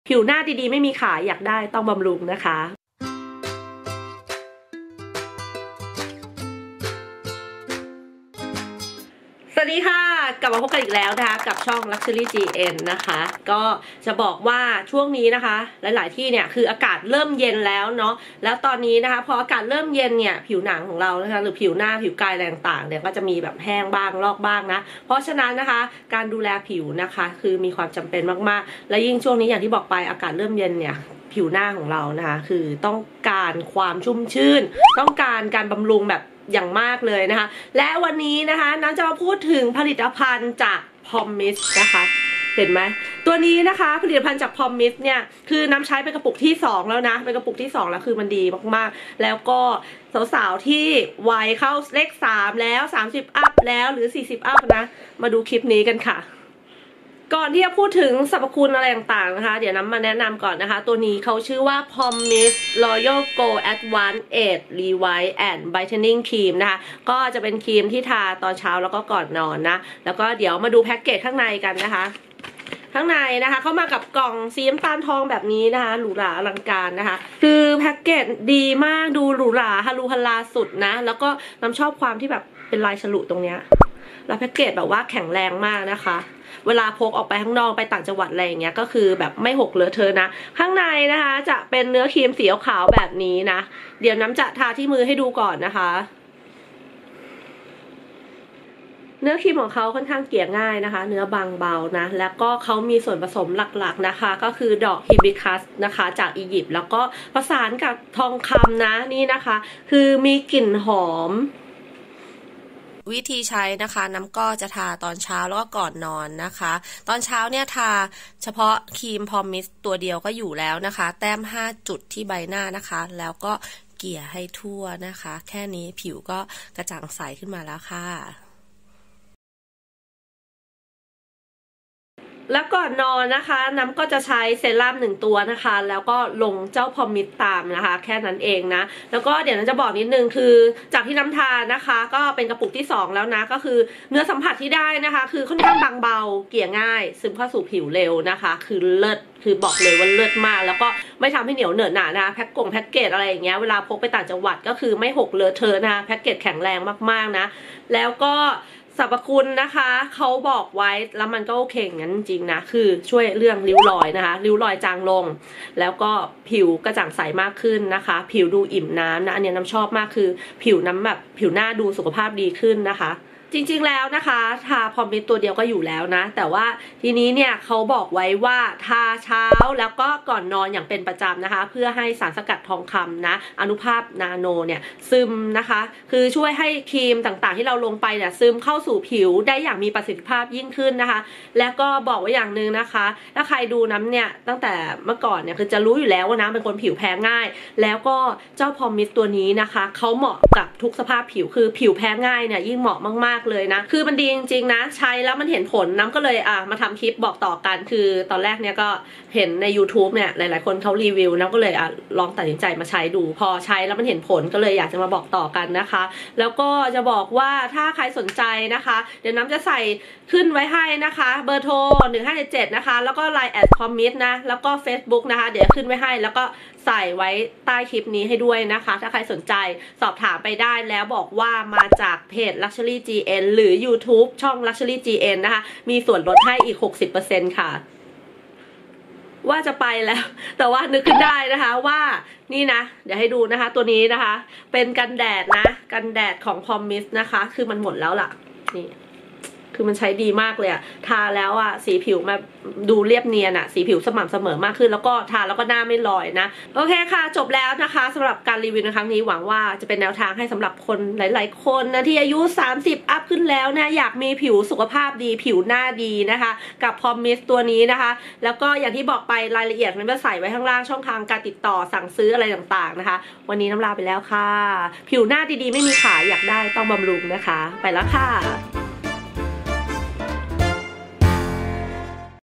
ผิวหน้าดีๆไม่มีขายอยากได้ต้องบำรุงนะคะสวัสดีค่ะกลับมาพบกันอีกแล้วนะคะกับช่อง Luxury GN นะคะก็จะบอกว่าช่วงนี้นะคะหลายๆที่เนี่ยคืออากาศเริ่มเย็นแล้วเนาะแล้วตอนนี้นะคะพออากาศเริ่มเย็นเนี่ยผิวหนังของเรานะคะหรือผิวหน้าผิวกายอะไรต่างๆเนี่ยก็จะมีแบบแห้งบ้างลอกบ้างนะเพราะฉะนั้นนะคะการดูแลผิวนะคะคือมีความจำเป็นมากๆและยิ่งช่วงนี้อย่างที่บอกไปอากาศเริ่มเย็นเนี่ยผิวหน้าของเรานะคะคือต้องการความชุ่มชื่นต้องการบำรุงแบบอย่างมากเลยนะคะและวันนี้นะคะน้ำจะมาพูดถึงผลิตภัณฑ์จากพอมมิสนะคะเห็นไหมตัวนี้นะคะผลิตภัณฑ์จากพอมมิสเนี่ยคือน้ำใช้เป็นกระปุกที่2แล้วนะเป็นกระปุกที่2แล้วคือมันดีมากๆแล้วก็สาวๆที่วัยเข้าเลข3แล้ว30อัพแล้วหรือ40อัพนะมาดูคลิปนี้กันค่ะก่อนที่จะพูดถึงสรรพคุณอะไรต่างๆนะคะเดี๋ยวน้ำมาแนะนำก่อนนะคะตัวนี้เขาชื่อว่า Promise Royal Glow Advanced Age Revive and Brightening Cream นะคะก็จะเป็นครีมที่ทาตอนเช้าแล้วก็ก่อนนอนนะแล้วก็เดี๋ยวมาดูแพ็กเกจข้างในกันนะคะข้างในนะคะเข้ามากับกล่องสีน้ำตาลทองแบบนี้นะคะหรูหราอลังการนะคะคือแพ็กเกจดีมากดูหรูหราฮารุฮาราสุดนะแล้วก็น้ำชอบความที่แบบเป็นลายฉลุตรงเนี้ยแล้วแพ็กเกจแบบว่าแข็งแรงมากนะคะเวลาพกออกไปข้างนอกไปต่างจังหวัดอะไรอย่างเงี้ยก็คือแบบไม่หกเลอะเทอะนะข้างในนะคะจะเป็นเนื้อครีมสีขาวแบบนี้นะเดี๋ยวน้ำจะทาที่มือให้ดูก่อนนะคะเนื้อครีมของเขาค่อนข้างเกลี่ยง่ายนะคะเนื้อบางเบานะแล้วก็เขามีส่วนผสมหลักๆนะคะก็คือดอกฮิบิสคัสนะคะจากอียิปต์แล้วก็ผสานกับทองคำนะนี่นะคะคือมีกลิ่นหอมวิธีใช้นะคะน้ำก็จะทาตอนเช้าแล้วก็ก่อนนอนนะคะตอนเช้าเนี่ยทาเฉพาะครีมพอมิสตัวเดียวก็อยู่แล้วนะคะแต้ม5จุดที่ใบหน้านะคะแล้วก็เกลี่ยให้ทั่วนะคะแค่นี้ผิวก็กระจ่างใสขึ้นมาแล้วค่ะแล้วก่อนนอนนะคะน้ำก็จะใช้เซรั่ม1ตัวนะคะแล้วก็ลงเจ้าพอมิสตามนะคะแค่นั้นเองนะแล้วก็เดี๋ยวน้ำจะบอกนิดนึงคือจากที่น้ำทานนะคะก็เป็นกระปุกที่2แล้วนะก็คือเนื้อสัมผัสที่ได้นะคะคือค่อนข้างบางเบาเกลี่ยง่ายซึมเข้าสู่ผิวเร็วนะคะคือเลิศคือบอกเลยว่าเลิศมากแล้วก็ไม่ทำให้เหนียวเหนอะหนานะคะแพ็คเกจอะไรอย่างเงี้ยเวลาพกไปต่างจังหวัดก็คือไม่หกเลอะเทอะนะคะแพ็กเกจแข็งแรงมากๆนะแล้วก็สรรพคุณนะคะเขาบอกไว้แล้วมันก็โอเคงั้นจริงนะคือช่วยเรื่องริ้วรอยนะคะริ้วรอยจางลงแล้วก็ผิวกระจ่างใสมากขึ้นนะคะผิวดูอิ่มน้ำนะอันนี้น้ำชอบมากคือผิวน้ำแบบผิวหน้าดูสุขภาพดีขึ้นนะคะจริงๆแล้วนะคะทาพอมิสตัวเดียวก็อยู่แล้วนะแต่ว่าทีนี้เนี่ยเขาบอกไว้ว่าทาเช้าแล้วก็ก่อนนอนอย่างเป็นประจำนะคะเพื่อให้สารสกัดทองคำนะอนุภาคนาโนเนี่ยซึมนะคะคือช่วยให้ครีมต่างๆที่เราลงไปเนี่ยซึมเข้าสู่ผิวได้อย่างมีประสิทธิภาพยิ่งขึ้นนะคะแล้วก็บอกไว้อย่างหนึ่งนะคะถ้าใครดูน้ำเนี่ยตั้งแต่เมื่อก่อนเนี่ยคือจะรู้อยู่แล้วว่าน้ำเป็นคนผิวแพ้ง่ายแล้วก็เจ้าพอมิสตัวนี้นะคะเขาเหมาะกับทุกสภาพผิวคือผิวแพ้ง่ายเนี่ยยิ่งเหมาะมากเลยนะคือมันดีจริงๆนะใช้แล้วมันเห็นผลน้ำก็เลยมาทำคลิปบอกต่อกันคือตอนแรกเนี่ยก็เห็นใน YouTube เนี่ยหลายๆคนเขารีวิวน้ำก็เลยลองตัดสินใจมาใช้ดูพอใช้แล้วมันเห็นผลก็เลยอยากจะมาบอกต่อกันนะคะแล้วก็จะบอกว่าถ้าใครสนใจนะคะเดี๋ยวน้ำจะใส่ขึ้นไว้ให้นะคะเบอร์โทร1577นะคะแล้วก็ LINE แอดพอมิสนะแล้วก็ Facebook นะคะเดี๋ยวขึ้นไว้ให้แล้วก็ใส่ไว้ใต้คลิปนี้ให้ด้วยนะคะถ้าใครสนใจสอบถามไปได้แล้วบอกว่ามาจากเพจ Luxury GN หรือ YouTube ช่อง Luxury GN นะคะมีส่วนลดให้อีก 60% ค่ะว่าจะไปแล้วแต่ว่านึกขึ้นได้นะคะว่านี่นะเดี๋ยวให้ดูนะคะตัวนี้นะคะเป็นกันแดดนะกันแดดของพอมิสนะคะคือมันหมดแล้วล่ะนี่คือมันใช้ดีมากเลยอะทาแล้วอะสีผิวมาดูเรียบเนียนอะสีผิวสม่ำเสมอมากขึ้นแล้วก็ทาแล้วก็หน้าไม่ลอยนะโอเคค่ะจบแล้วนะคะสำหรับการรีวิวในครั้งนี้หวังว่าจะเป็นแนวทางให้สำหรับคนหลายๆคนนะที่อายุ30อัพขึ้นแล้วนะอยากมีผิวสุขภาพดีผิวหน้าดีนะคะกับพอมิสตัวนี้นะคะแล้วก็อย่างที่บอกไปรายละเอียดมันจะใส่ไว้ข้างล่างช่องทางการติดต่อสั่งซื้ออะไรต่างๆนะคะวันนี้น้ำลาไปแล้วค่ะผิวหน้าดีๆไม่มีขายอยากได้ต้องบำรุงนะคะไปแล้วค่ะ